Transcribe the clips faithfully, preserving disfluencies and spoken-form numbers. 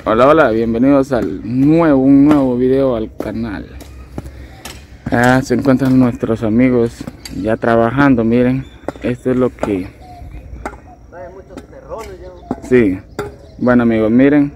Hola, hola, bienvenidos al nuevo, un nuevo video al canal. Ah, se encuentran nuestros amigos ya trabajando, miren. Esto es lo que... Hay muchos terrones ya. Sí, bueno amigos, miren.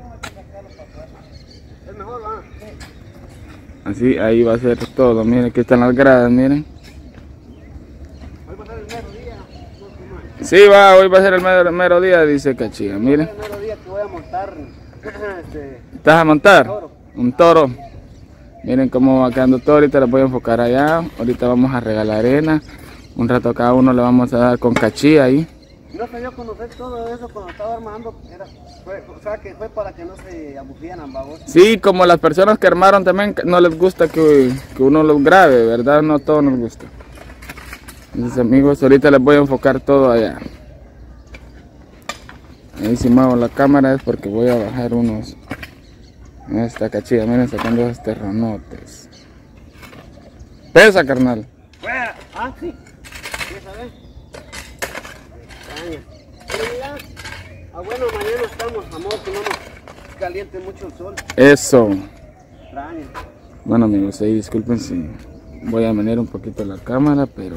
Es mejor, ¿va? Así, ahí va a ser todo, miren, aquí están las gradas, miren. Hoy va a ser el mero día. Sí, va, hoy va a ser el mero, mero día, dice Cachilla, miren. El mero día que voy a montar este, ¿Estás a montar? toro. Un toro. Miren cómo va quedando todo, ahorita les voy a enfocar allá. Ahorita vamos a regalar arena. Un rato cada uno le vamos a dar con Cachilla ahí. No se dio a conocer todo eso cuando estaba armando, era, fue, o sea que fue para que no se aburrieran, babos. Sí, como las personas que armaron también no les gusta que, que uno los grabe, ¿verdad? No a todos nos gusta. Entonces amigos, ahorita les voy a enfocar todo allá. Ahí si muevo la cámara es porque voy a bajar unos... Esta Cachilla, miren, sacando esos terronotes. Pesa, carnal. ¡Fuera! Ah, sí. ¿Qué sabes? Extraña. Pero mira, ah, bueno, mañana estamos, amor, que no nos caliente mucho el sol. Eso. Extraña. Bueno amigos, ahí disculpen si voy a venir un poquito la cámara, pero...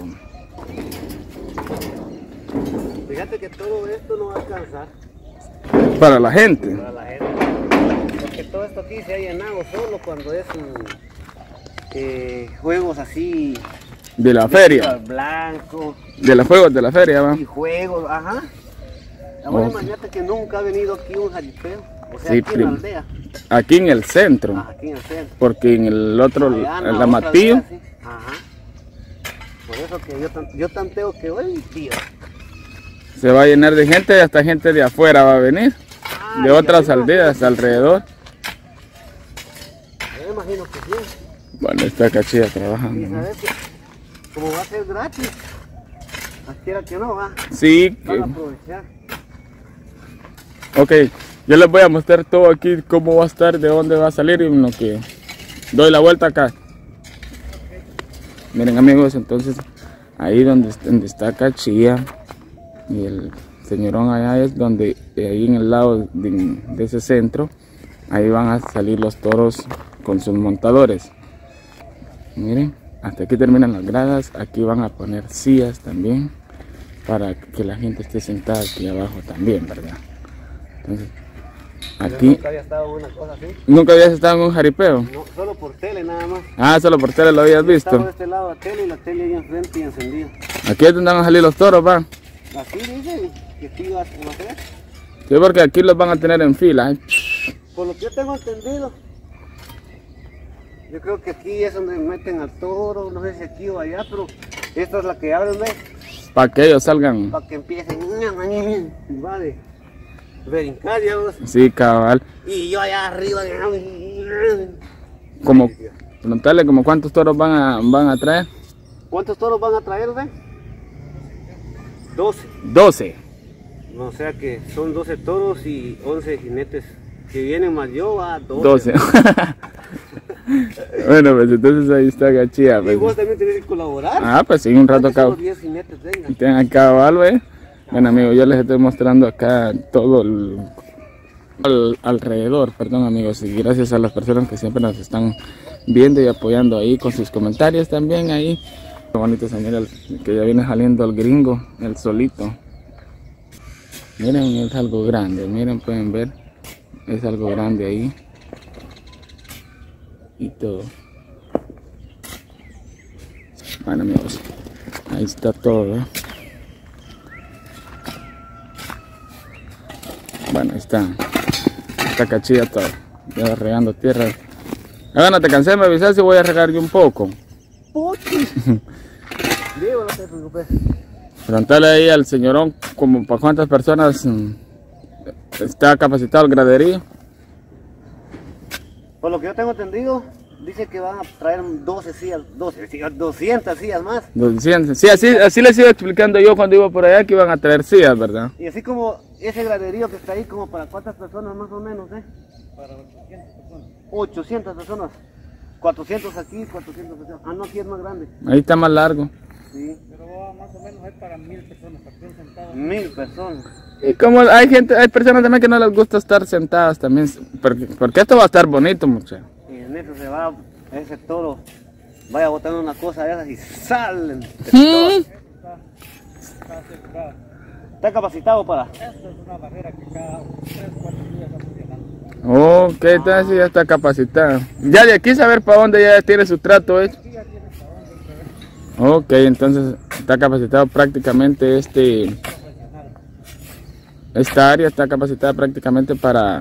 Fíjate que todo esto no va a alcanzar Para la gente. para la gente. Porque todo esto aquí se ha llenado solo cuando es um, eh, juegos así. De la feria. Blanco. De los juegos de la feria, va. Y juegos, ajá. Ahora Ok. imagínate que nunca ha venido aquí un jaripeo. O sea, Sí, aquí en primo. la aldea. Aquí en el centro. Ah, aquí en el centro. Porque en el otro, Allá en en la la otra Matillo, aldea, sí. Ajá. Por eso que yo, tan- yo tanteo que hoy, tío. se va a llenar de gente y hasta gente de afuera va a venir. Ah, De y otras yo me aldeas imagino que- alrededor. Yo me imagino que sí. Bueno, está Cachilla Y trabajando, ¿no? sabes que como va a ser gratis, quiera que no va, Sí, van a que- aprovechar. ok. Yo les voy a mostrar todo aquí, cómo va a estar, de dónde va a salir y en lo que doy la vuelta acá. Miren amigos, entonces ahí donde, donde está Cachilla y el señorón allá es donde, ahí en el lado de, de ese centro, ahí van a salir los toros con sus montadores. Miren, hasta aquí terminan las gradas, aquí van a poner sillas también para que la gente esté sentada aquí abajo también, ¿verdad? Entonces, Yo aquí, nunca había estado en una cosa así, ¿nunca habías estado en un jaripeo? no, solo por tele nada más. Ah, solo por tele lo habías Estaba de visto. este lado la tele y la tele ahí enfrente y encendida. Aquí es donde van a salir los toros, va. Así dice que sí va a ser. Sí, porque aquí los van a tener en fila. ¿eh? Por lo que yo tengo entendido, yo creo que aquí es donde meten al toro, no sé si aquí o allá, pero esta es la que abren, ¿ves? Para que ellos salgan. Para que empiecen, vale, brincar ya vos. Sí, cabal. Y yo allá arriba, Como, preguntarle como cuántos toros van a, van a traer. ¿cuántos toros van a traer, ve? doce. doce. O sea que son doce toros y once jinetes que vienen más yo a doce. doce. Bueno, pues entonces ahí está Cachilla. Y vos Pues. también tenés que colaborar. Ah, pues sí, un rato Para que acá. solo diez jinetes vengan. Tengan cabal, ¿ve? Bueno amigos, yo les estoy mostrando acá todo el, al- alrededor, perdón amigos, y gracias a las personas que siempre nos están viendo y apoyando ahí con sus comentarios también ahí. Qué bonito señor, el que ya viene saliendo el gringo, el solito. Miren, es algo grande, miren, pueden ver, es algo grande ahí. Y todo. Bueno amigos, ahí está todo, ¿eh? Bueno, ahí está. Está Cachilla todo. Ya regando tierra. Ahora no te cansé, me avisas si voy a regar yo un poco. ¡Puti! Digo, no te preocupes. Preguntale ahí al señorón como para cuántas personas mm, está capacitado el graderío. Por lo que yo tengo entendido, dice que van a traer doce sillas, doce sillas, doscientas sillas más. doscientos. Sí, así, así les iba explicando yo cuando iba por allá que iban a traer sillas, ¿verdad? Y así como ese graderío que está ahí, como para cuántas personas más o menos, ¿eh? Para ochocientas personas. ochocientas personas. cuatrocientos aquí, cuatrocientos personas. Ah, no, aquí es más grande. Ahí está más largo. Sí. Pero más o menos hay para mil personas, para que estén sentados. Mil personas. Y como hay gente, hay personas también que no les gusta estar sentadas también, porque, porque esto va a estar bonito, muchachos. Y en eso se va ese toro, vaya botando una cosa de esas y salen. de ¿Sí? todas. Está asegurado. Está capacitado para. Esta es una barrera que cada tres o cuatro días está funcionando. Ok, entonces ya está capacitado. Ya de aquí saber para dónde ya tiene su trato hecho. Aquí ya tiene para dónde entregar. Ok, entonces está capacitado prácticamente este, Profesional. esta área está capacitada prácticamente para,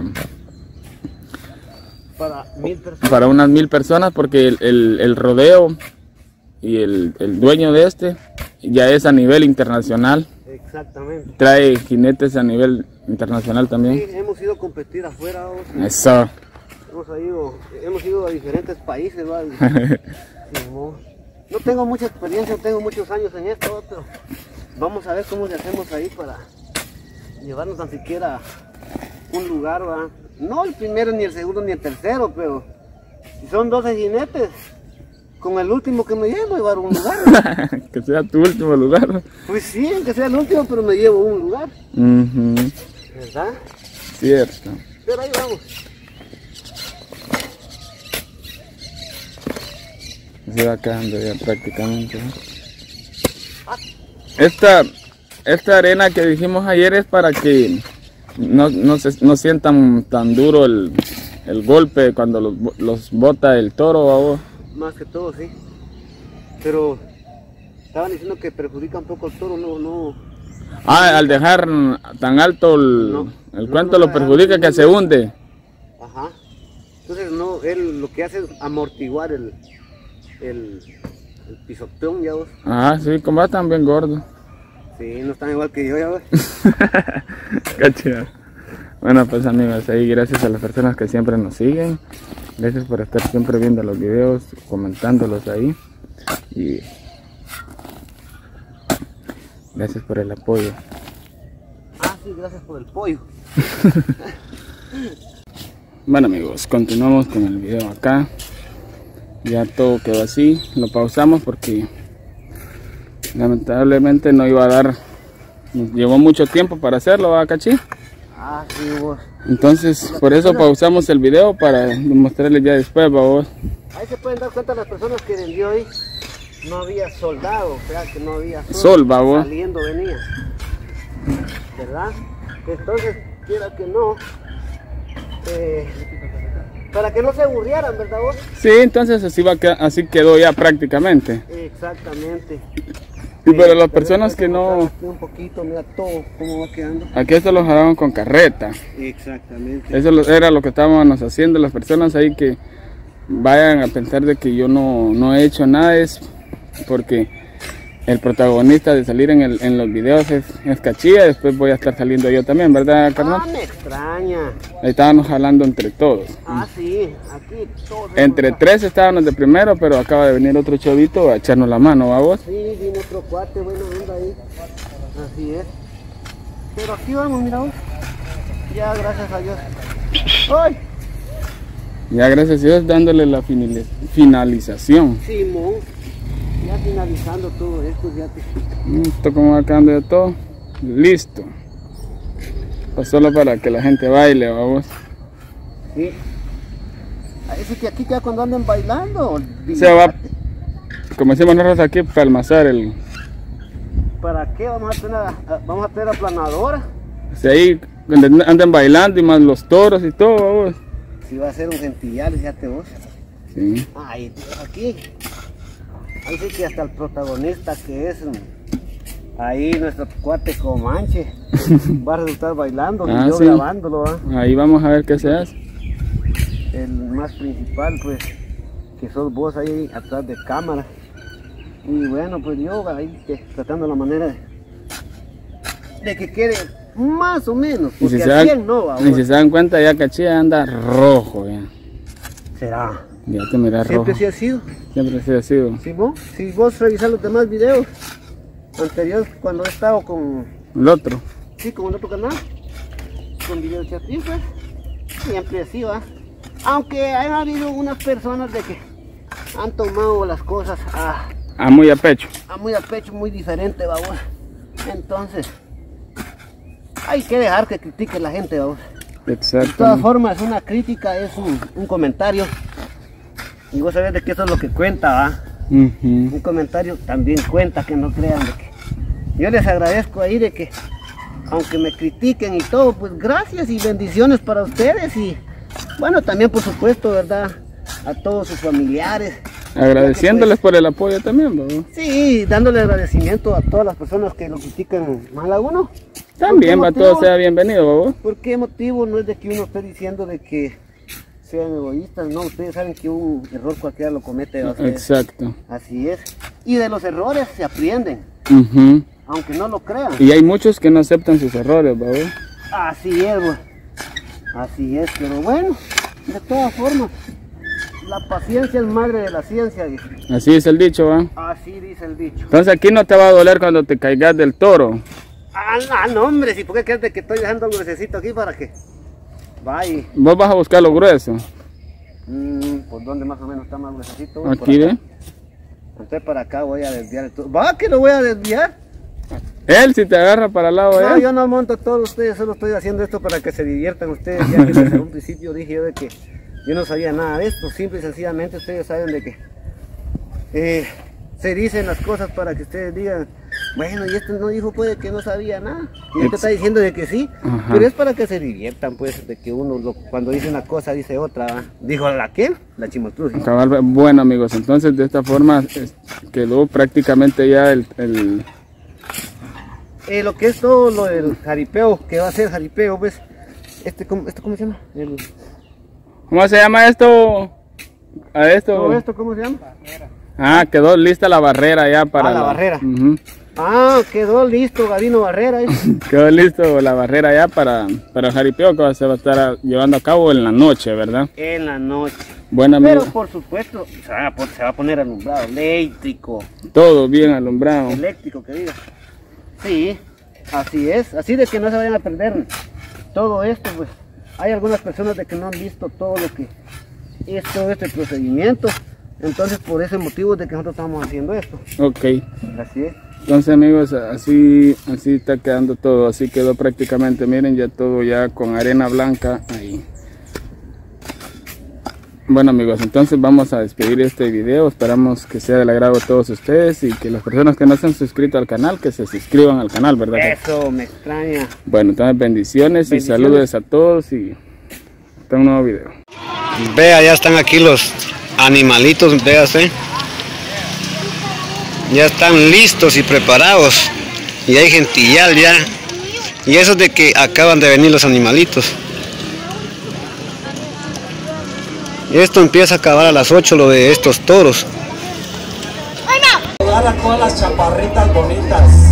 Para mil personas. para unas mil personas porque el, el- el rodeo y el, el dueño de este ya es a nivel internacional, Exactamente. trae jinetes a nivel internacional Sí, también. hemos ido a competir afuera. vos. Eso. Hemos ido, hemos ido a diferentes países. ¿va? Sí, no, no tengo mucha experiencia, no tengo muchos años en esto, pero vamos a ver cómo le hacemos ahí para llevarnos tan siquiera a un lugar. ¿va? No el primero, ni el segundo, ni el tercero, pero si son doce jinetes, con el último que me llevo, llevar a un lugar. Que sea tu último lugar. Pues sí, que sea el último, pero me llevo a un lugar, Ujú, ¿verdad? cierto. Pero ahí vamos. Se va quedando ya prácticamente. ¿no? Esta, esta arena que dijimos ayer es para que no, no, se, no sientan tan duro el, el golpe cuando los, bo- los bota el toro. ¿va? Más que todo, sí. Pero estaban diciendo que perjudica un poco al toro, no, no. Ah, al dejar tan alto el, No, el no, cuento no lo dejar perjudica que ningún- se hunde. Ajá. Entonces no, él lo que hace es amortiguar el, el, el pisotón, ya vos. Ah, sí, como va tan bien gordo. Sí, no están igual que yo, ya vos. Cachido. Bueno, pues amigos, ahí gracias a las personas que siempre nos siguen. Gracias por estar siempre viendo los videos, comentándolos ahí. Y gracias por el apoyo. Ah, sí, gracias por el pollo. Bueno amigos, continuamos con el video acá. Ya todo quedó así. Lo pausamos porque lamentablemente no iba a dar. Nos llevó mucho tiempo para hacerlo, ¿va, Cachi? Ah, sí, vos. Entonces, por eso pausamos el video para mostrarles ya después, ¿va, vos? Ahí se pueden dar cuenta las personas que vendió hoy. No había soldado, o sea que no había sol. Sol, va, vos. Saliendo venía. ¿Verdad? Entonces, quiera que no. eh, para que no se aburrieran, ¿verdad vos? Sí, entonces así, va, a quedar- así quedó ya prácticamente. Exactamente. Y para las Eh, personas que no... aquí un poquito, mira todo cómo va quedando. Aquí esto lo jalaban con carreta. Exactamente. Eso lo- era lo que estábamos haciendo. Las personas ahí que vayan a pensar de que yo no, no he hecho nada es porque el protagonista de salir en, el, en los videos es, es Cachilla. Después voy a estar saliendo yo también, ¿verdad, carnal? Ah, me extraña. Ahí estábamos jalando entre todos. Ah, sí, aquí todos. Entre hemos- tres estábamos de primero, pero acaba de venir otro chavito a echarnos la mano, ¿va vos? Sí, vino otro cuate, buena onda ahí. Así es. Pero aquí vamos, mira vos. Ya, gracias a Dios. ¡Ay! Ya gracias a Dios dándole la finali- finalización. Simón. Ya finalizando todo esto, ya te... Esto como va quedando ya todo listo. Pues solo para que la gente baile, ¿va vos? Sí. A ese que aquí queda cuando andan bailando. Se va, como decimos nosotros aquí, para almazar el... ¿Para qué vamos a tener, a- vamos a tener aplanadora? O sea, ahí donde andan bailando y más los toros y todo, ¿va vos? Si va a ser un gentillal, fíjate vos. Sí. Ay, aquí. Ahí sí que hasta el protagonista que es mm, ahí nuestro cuate Comanche va a resultar bailando Ah, y yo sí. grabándolo, ¿va? Ahí vamos a ver qué se hace. El más principal pues que sos vos ahí atrás de cámara. Y bueno, pues yo ahí que, tratando la manera de, de que quede más o menos, Y si, porque se al dan, cien no va. y si se dan cuenta ya Cachilla anda rojo ya. Será. Ya te miras rojo. Siempre sí ha sido. Siempre se ha sido. Si vos, si vos revisas los demás videos anteriores cuando he estado con, El otro. sí, con el otro canal, con videos chatistas, siempre así va. Aunque han habido unas personas de que han tomado las cosas a, Ah, muy a pecho. Ah, muy a pecho, muy diferente, vamos. Entonces, hay que dejar que critique la gente, vamos. Exacto. De todas formas, una crítica es un, un comentario. Y vos sabés de que eso es lo que cuenta, ¿va? Uh-huh. Un comentario también cuenta, que no crean de que... Yo les agradezco ahí de que, aunque me critiquen y todo, pues gracias y bendiciones para ustedes. Y bueno, también por supuesto, ¿verdad? A todos sus familiares. Agradeciéndoles pues, por el apoyo también, ¿verdad? Sí, dándole agradecimiento a todas las personas que lo critican mal a uno. También, va, todo sea bienvenido, ¿verdad? ¿Por qué motivo? No es de que uno esté diciendo de que sean egoístas, no, ustedes saben que un error cualquiera lo comete. Exacto. Así es. Y de los errores se aprenden, Uh-huh. aunque no lo crean. Y hay muchos que no aceptan sus errores, ¿verdad? Así es, güey. Así es, pero bueno, de todas formas, la paciencia es madre de la ciencia, dice. Así es el dicho, ¿va? Así dice el dicho. Entonces aquí no te va a doler cuando te caigas del toro. Ah, ah, no, hombre, si por qué crees de que estoy dejando un gruesecito aquí para que vaya. Vos vas a buscar lo grueso. Mm, ¿por dónde más o menos está más gruesecito? Güey? Aquí, ¿ve? Entonces para acá voy a desviar el toro. ¿Va que lo voy a desviar? Él si te agarra para el lado No, allá. yo no monto todos ustedes, solo estoy haciendo esto para que se diviertan ustedes, ya que desde un principio dije yo de que yo no sabía nada de esto, simple y sencillamente ustedes saben de que eh, se dicen las cosas para que ustedes digan, bueno, y este no dijo pues de que no sabía nada, y este está diciendo de que sí. Ajá. Pero es para que se diviertan pues, de que uno lo, cuando dice una cosa dice otra, ¿va? Dijo la que, la chimotruz. Bueno amigos, entonces de esta forma quedó prácticamente ya el... el... Eh, lo que es todo lo del jaripeo, que va a ser jaripeo, pues, este, ¿cómo, esto cómo se llama? El... ¿Cómo se llama esto? A esto. ¿Todo esto cómo se llama? Ah, quedó lista la barrera ya para ah, la, la barrera. Uh-huh. Ah, quedó listo Gabino Barrera. ¿eh? Quedó listo la barrera ya para, para el jaripeo que se va a estar llevando a cabo en la noche, ¿verdad? En la noche. Bueno, amigo. Pero por supuesto, se va, a, se va a poner alumbrado, eléctrico. Todo bien alumbrado. Eléctrico, que diga. Sí, así es, así de que no se vayan a perder todo esto, pues hay algunas personas de que no han visto todo lo que es todo este procedimiento, entonces por ese motivo de que nosotros estamos haciendo esto. Ok. Así es. Entonces amigos, así, así está quedando todo, así quedó prácticamente, miren ya todo ya con arena blanca ahí. Bueno amigos, entonces vamos a despedir este video, esperamos que sea del agrado de todos ustedes y que las personas que no se han suscrito al canal, que se suscriban al canal, ¿verdad? Eso, me extraña. Bueno, entonces bendiciones, bendiciones. Y saludos a todos y hasta un nuevo video. Vea, ya están aquí los animalitos, véase. Ya están listos y preparados y hay gentillal ya. Y eso es de que acaban de venir los animalitos. Esto empieza a acabar a las ocho, lo de estos toros. Saludar a todas las chaparritas bonitas.